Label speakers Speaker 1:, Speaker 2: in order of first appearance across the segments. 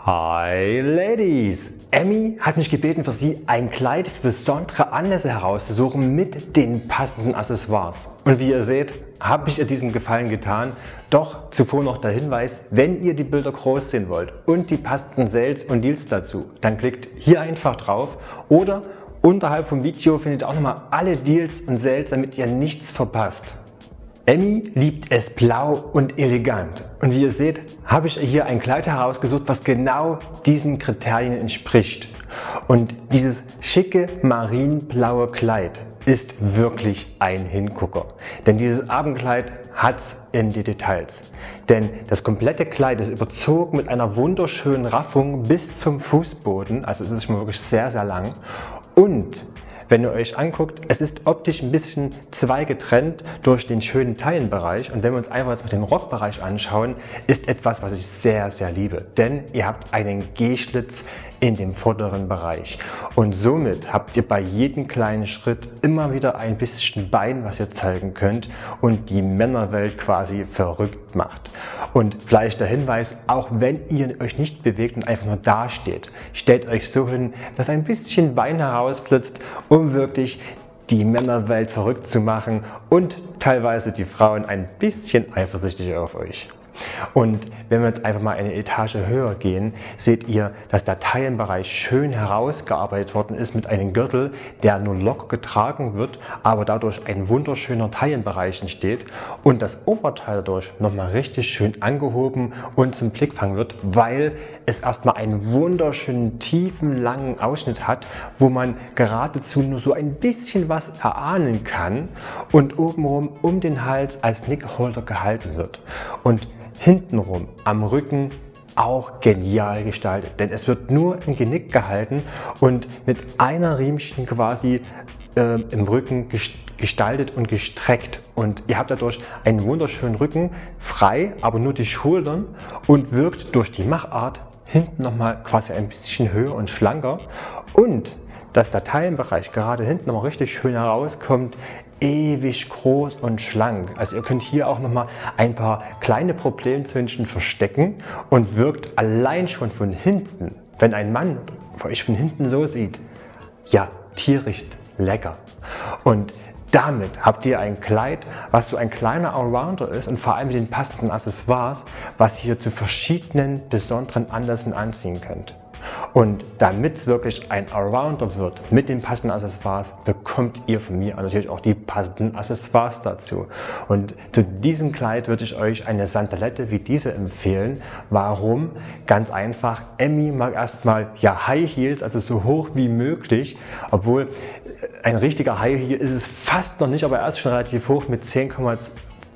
Speaker 1: Hi Ladies! Emmy hat mich gebeten, für sie ein Kleid für besondere Anlässe herauszusuchen mit den passenden Accessoires. Und wie ihr seht, habe ich ihr diesen Gefallen getan. Doch zuvor noch der Hinweis, wenn ihr die Bilder groß sehen wollt und die passenden Sales und Deals dazu, dann klickt hier einfach drauf oder unterhalb vom Video findet ihr auch nochmal alle Deals und Sales, damit ihr nichts verpasst. Emmy liebt es blau und elegant und wie ihr seht, habe ich hier ein Kleid herausgesucht, was genau diesen Kriterien entspricht. Und dieses schicke marinblaue Kleid ist wirklich ein Hingucker, denn dieses Abendkleid hat's in die Details. Denn das komplette Kleid ist überzogen mit einer wunderschönen Raffung bis zum Fußboden, also es ist schon wirklich sehr, sehr lang. Und wenn ihr euch anguckt, es ist optisch ein bisschen getrennt durch den schönen Taillenbereich und wenn wir uns einfach jetzt mal den Rockbereich anschauen, ist etwas, was ich sehr, sehr liebe, denn ihr habt einen G-Schlitz in dem vorderen Bereich und somit habt ihr bei jedem kleinen Schritt immer wieder ein bisschen Bein, was ihr zeigen könnt und die Männerwelt quasi verrückt macht. Und vielleicht der Hinweis, auch wenn ihr euch nicht bewegt und einfach nur da steht, stellt euch so hin, dass ein bisschen Bein herausblitzt, um wirklich die Männerwelt verrückt zu machen und teilweise die Frauen ein bisschen eifersüchtig auf euch. Und wenn wir jetzt einfach mal eine Etage höher gehen, seht ihr, dass der Taillenbereich schön herausgearbeitet worden ist mit einem Gürtel, der nur locker getragen wird, aber dadurch ein wunderschöner Taillenbereich entsteht und das Oberteil dadurch nochmal richtig schön angehoben und zum Blickfang wird, weil es erstmal einen wunderschönen tiefen langen Ausschnitt hat, wo man geradezu nur so ein bisschen was erahnen kann und obenrum um den Hals als Nickholder gehalten wird. Und hintenrum am Rücken auch genial gestaltet, denn es wird nur im Genick gehalten und mit einer Riemchen quasi im Rücken gestaltet und gestreckt und ihr habt dadurch einen wunderschönen Rücken, frei, aber nur die Schultern und wirkt durch die Machart hinten nochmal quasi ein bisschen höher und schlanker und dass der Taillenbereich gerade hinten nochmal richtig schön herauskommt, ewig groß und schlank. Also ihr könnt hier auch nochmal ein paar kleine Problemzündchen verstecken und wirkt allein schon von hinten, wenn ein Mann euch von hinten so sieht, ja, tierisch lecker. Und damit habt ihr ein Kleid, was so ein kleiner Allrounder ist und vor allem mit den passenden Accessoires, was ihr zu verschiedenen besonderen Anlässen anziehen könnt. Und damit es wirklich ein Allrounder wird mit den passenden Accessoires, bekommt ihr von mir natürlich auch die passenden Accessoires dazu. Und zu diesem Kleid würde ich euch eine Sandelette wie diese empfehlen. Warum? Ganz einfach, Emmy mag erstmal ja High Heels, also so hoch wie möglich, obwohl ein richtiger High Heel ist es fast noch nicht, aber er ist schon relativ hoch mit 10,5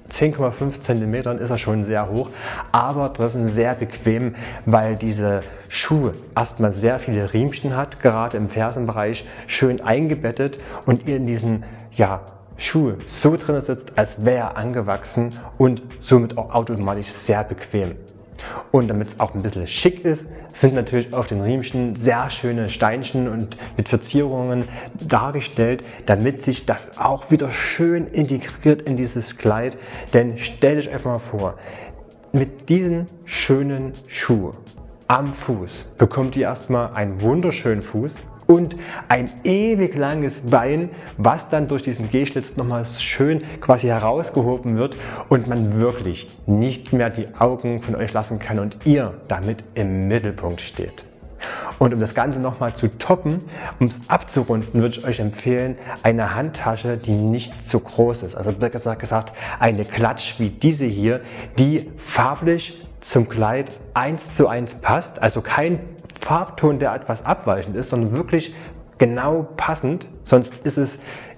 Speaker 1: cm ist er schon sehr hoch, aber trotzdem sehr bequem, weil diese Schuhe erstmal sehr viele Riemchen hat, gerade im Fersenbereich schön eingebettet und ihr in diesen Schuhe so drin sitzt, als wäre er angewachsen und somit auch automatisch sehr bequem. Und damit es auch ein bisschen schick ist, sind natürlich auf den Riemchen sehr schöne Steinchen und mit Verzierungen dargestellt, damit sich das auch wieder schön integriert in dieses Kleid. Denn stellt euch einfach mal vor, mit diesen schönen Schuhen am Fuß bekommt ihr erstmal einen wunderschönen Fuß und ein ewig langes Bein, was dann durch diesen G-Schlitz nochmal schön quasi herausgehoben wird und man wirklich nicht mehr die Augen von euch lassen kann und ihr damit im Mittelpunkt steht. Und um das Ganze nochmal zu toppen, um es abzurunden, würde ich euch empfehlen, eine Handtasche, die nicht zu groß ist. Also besser gesagt, eine Klatsch wie diese hier, die farblich zum Kleid 1:1 passt, also kein Farbton, der etwas abweichend ist, sondern wirklich genau passend, sonst ist es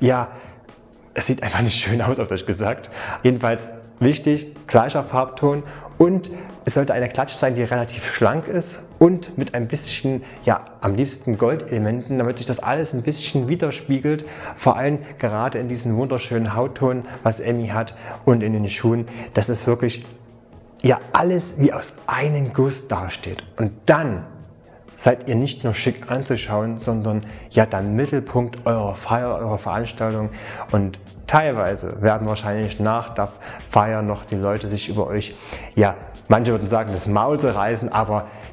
Speaker 1: es sieht einfach nicht schön aus, auf Deutsch gesagt. Jedenfalls wichtig, gleicher Farbton und es sollte eine Klatsch sein, die relativ schlank ist und mit ein bisschen, am liebsten Goldelementen, damit sich das alles ein bisschen widerspiegelt, vor allem gerade in diesem wunderschönen Hautton, was Emmy hat und in den Schuhen, dass es wirklich alles wie aus einem Guss dasteht. Und dann seid ihr nicht nur schick anzuschauen, sondern der Mittelpunkt eurer Feier, eurer Veranstaltung und teilweise werden wahrscheinlich nach der Feier noch die Leute sich über euch, manche würden sagen, das Maul zerreißen, aber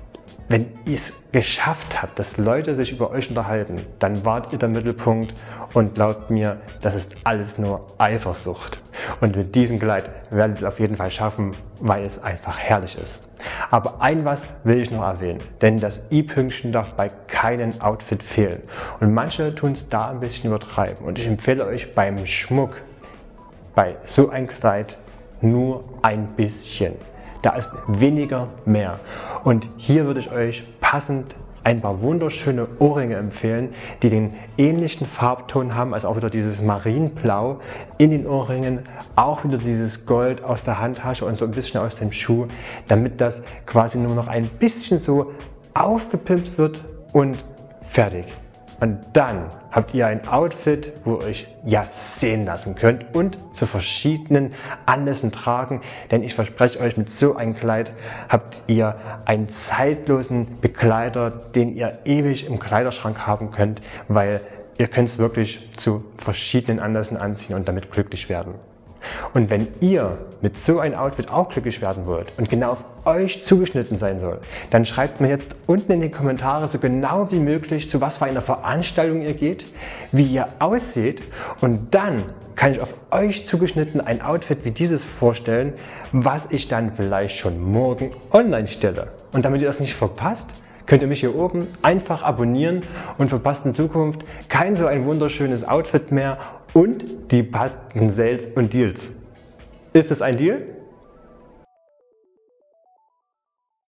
Speaker 1: wenn ihr es geschafft habt, dass Leute sich über euch unterhalten, dann wart ihr der Mittelpunkt und glaubt mir, das ist alles nur Eifersucht. Und mit diesem Kleid werdet ihr es auf jeden Fall schaffen, weil es einfach herrlich ist. Aber ein was will ich noch erwähnen, denn das i-Pünktchen darf bei keinem Outfit fehlen. Und manche tun es da ein bisschen übertreiben. Und ich empfehle euch beim Schmuck, bei so ein Kleid nur ein bisschen. Da ist weniger mehr. Und hier würde ich euch passend ein paar wunderschöne Ohrringe empfehlen, die den ähnlichen Farbton haben, also auch wieder dieses Marienblau in den Ohrringen, auch wieder dieses Gold aus der Handtasche und so ein bisschen aus dem Schuh, damit das quasi nur noch ein bisschen so aufgepimpt wird und fertig. Und dann habt ihr ein Outfit, wo ihr euch ja sehen lassen könnt und zu verschiedenen Anlässen tragen. Denn ich verspreche euch, mit so einem Kleid habt ihr einen zeitlosen Begleiter, den ihr ewig im Kleiderschrank haben könnt, weil ihr könnt es wirklich zu verschiedenen Anlässen anziehen und damit glücklich werden. Und wenn ihr mit so einem Outfit auch glücklich werden wollt und genau auf euch zugeschnitten sein soll, dann schreibt mir jetzt unten in die Kommentare so genau wie möglich, zu was für einer Veranstaltung ihr geht, wie ihr ausseht, und dann kann ich auf euch zugeschnitten ein Outfit wie dieses vorstellen, was ich dann vielleicht schon morgen online stelle. Und damit ihr das nicht verpasst, könnt ihr mich hier oben einfach abonnieren und verpasst in Zukunft kein so ein wunderschönes Outfit mehr und die passenden Sales und Deals. Ist es ein Deal?